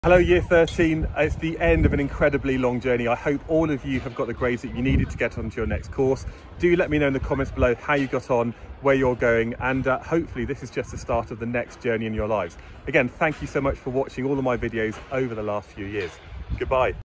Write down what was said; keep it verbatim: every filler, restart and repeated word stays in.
Hello Year thirteen, it's the end of an incredibly long journey. I hope all of you have got the grades that you needed to get onto your next course. Do let me know in the comments below how you got on, where you're going, and uh, hopefully this is just the start of the next journey in your lives. Again, thank you so much for watching all of my videos over the last few years. Goodbye.